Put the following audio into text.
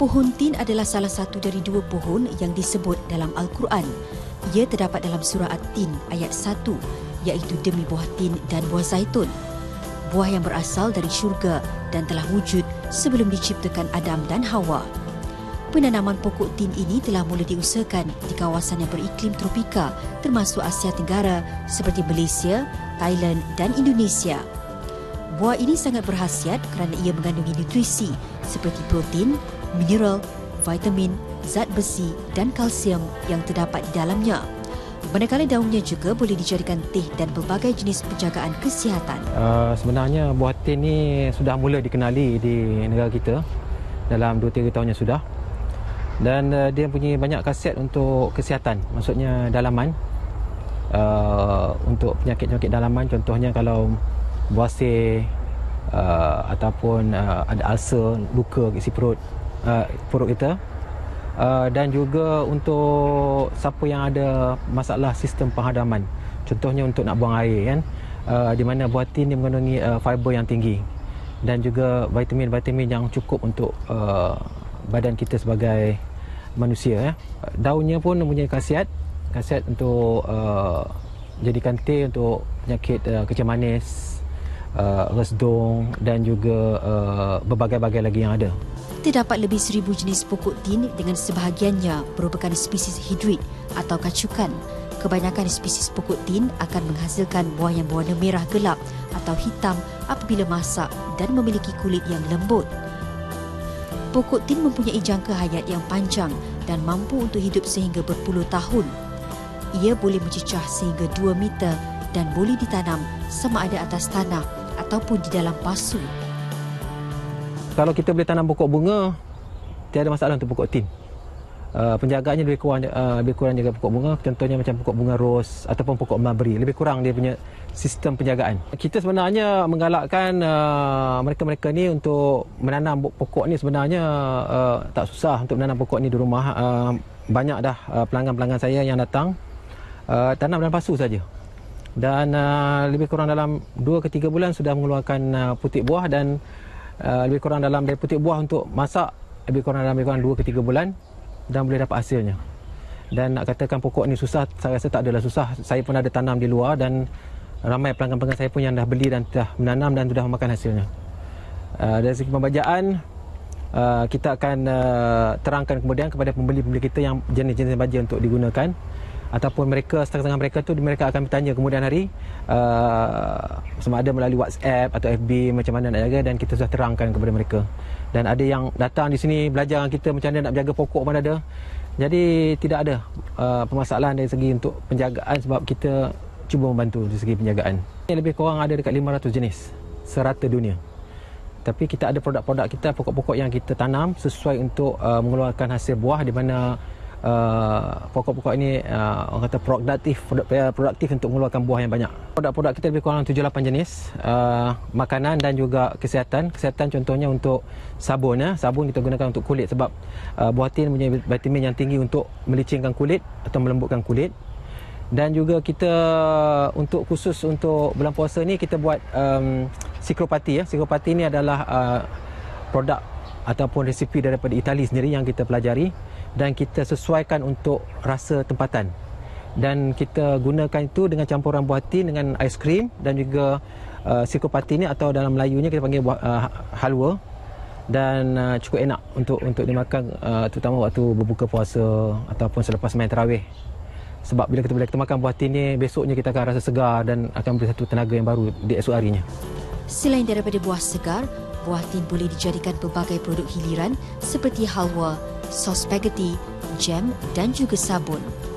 Pohon tin adalah salah satu dari dua pohon yang disebut dalam Al-Quran. Ia terdapat dalam surah At-Tin ayat 1, iaitu demi buah tin dan buah zaitun. Buah yang berasal dari syurga dan telah wujud sebelum diciptakan Adam dan Hawa. Penanaman pokok tin ini telah mula diusahakan di kawasan yang beriklim tropika termasuk Asia Tenggara seperti Malaysia, Thailand dan Indonesia. Buah ini sangat berkhasiat kerana ia mengandungi nutrisi seperti protein, mineral, vitamin, zat besi dan kalsium yang terdapat di dalamnya. Manakala daunnya juga boleh dijadikan teh dan pelbagai jenis penjagaan kesihatan. Sebenarnya buah tin ni sudah mula dikenali di negara kita dalam 2-3 tahun yang sudah. Dan dia punya banyak khasiat untuk kesihatan, maksudnya dalaman. Untuk penyakit-penyakit dalaman, contohnya kalau buasir ataupun ada ulcer, luka isi perut kita. Dan juga untuk siapa yang ada masalah sistem penghadaman, contohnya untuk nak buang air kan, di mana buah tin ni mengandungi fiber yang tinggi dan juga vitamin-vitamin yang cukup untuk badan kita sebagai manusia ya. Daunnya pun mempunyai khasiat untuk jadikan teh untuk penyakit kecil manis, resdung dan juga berbagai-bagai lagi yang ada. Terdapat lebih 1,000 jenis pokok tin dengan sebahagiannya merupakan spesies hibrid atau kacukan. Kebanyakan spesies pokok tin akan menghasilkan buah yang berwarna merah gelap atau hitam apabila masak dan memiliki kulit yang lembut. Pokok tin mempunyai jangka hayat yang panjang dan mampu untuk hidup sehingga berpuluh tahun. Ia boleh mencecah sehingga 2 meter dan boleh ditanam sama ada atas tanah ataupun di dalam pasu. Kalau kita boleh tanam pokok bunga, tiada masalah untuk pokok tin. Penjagaannya lebih kurang jaga pokok bunga, contohnya macam pokok bunga ros ataupun pokok mulberry, lebih kurang dia punya sistem penjagaan. Kita sebenarnya menggalakkan mereka-mereka ni untuk menanam pokok ni. Sebenarnya tak susah untuk menanam pokok ni di rumah. Banyak dah pelanggan-pelanggan saya yang datang tanam dalam pasu saja. Dan lebih kurang dalam 2 ke 3 bulan sudah mengeluarkan putik buah, dan lebih kurang dalam dari putik buah untuk masak lebih kurang 2 ke 3 bulan dan boleh dapat hasilnya. Dan nak katakan pokok ni susah, saya rasa tak adalah susah. Saya pun ada tanam di luar dan ramai pelanggan-pelanggan saya pun yang dah beli dan dah menanam dan sudah memakan hasilnya. Dari segi pembajaan, kita akan terangkan kemudian kepada pembeli-pembeli kita yang jenis-jenis baja untuk digunakan, ataupun mereka setengah-setengah mereka tu mereka akan bertanya kemudian hari sama ada melalui WhatsApp atau FB macam mana nak jaga, dan kita sudah terangkan kepada mereka. Dan ada yang datang di sini belajar dengan kita macam mana nak jaga pokok pun ada. Jadi tidak ada permasalahan dari segi untuk penjagaan, sebab kita cuba membantu dari segi penjagaan. Lebih kurang ada dekat 500 jenis serata dunia. Tapi kita ada produk-produk kita, pokok-pokok yang kita tanam sesuai untuk mengeluarkan hasil buah, di mana pokok-pokok ini orang kata produktif untuk mengeluarkan buah yang banyak. Produk-produk kita lebih kurang 7-8 jenis, makanan dan juga kesihatan. Kesihatan contohnya untuk sabun ya. Sabun kita gunakan untuk kulit, sebab buah tin punya vitamin yang tinggi untuk melicingkan kulit atau melembutkan kulit. Dan juga kita khusus untuk bulan puasa ni kita buat Sikropati ya. Sikropati ni adalah produk ataupun resipi daripada Itali sendiri yang kita pelajari, dan kita sesuaikan untuk rasa tempatan. Dan kita gunakan itu dengan campuran buah tin dengan aiskrim dan juga Sikropati ni, atau dalam Melayunya kita panggil halwa, dan cukup enak untuk dimakan, terutama waktu berbuka puasa ataupun selepas main tarawih. Sebab bila kita makan buah tin ni, besoknya kita akan rasa segar dan akan beri satu tenaga yang baru di esok harinya. Selain daripada buah segar, buah tin boleh dijadikan pelbagai produk hiliran seperti halwa, sos spaghetti, jam dan juga sabun.